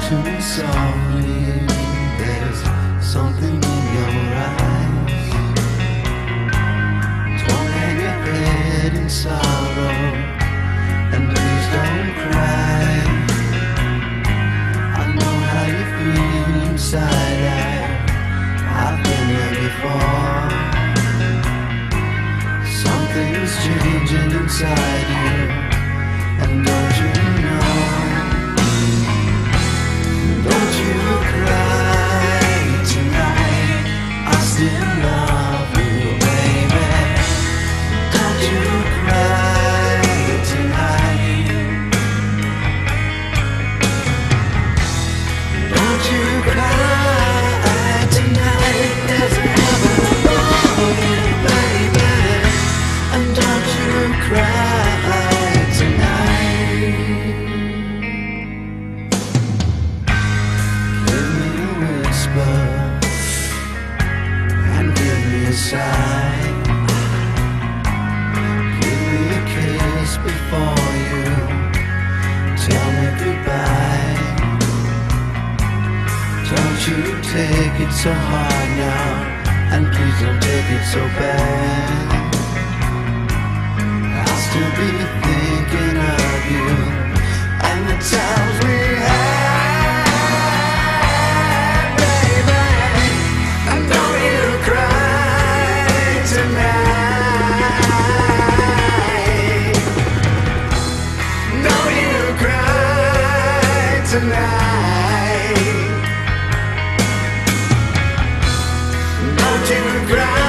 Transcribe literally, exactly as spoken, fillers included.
to me softly, there's something in your eyes. Don't hang your head in sorrow, and please don't cry. I know how you feel inside, I, I've been there before. Something's changing inside you, and don't you know? Don't you cry tonight, I still love you, baby. Don't you cry tonight. Don't you cry tonight, there's heaven above you, baby. And don't you cry tonight. Give me a whisper and give me a sigh. Give me a kiss before you tell me goodbye. Don't you take it so hard now, and please don't take it so bad. I'll still be thinking of you and the times we had, baby. And don't you cry tonight. Don't you cry tonight. Don't you cry.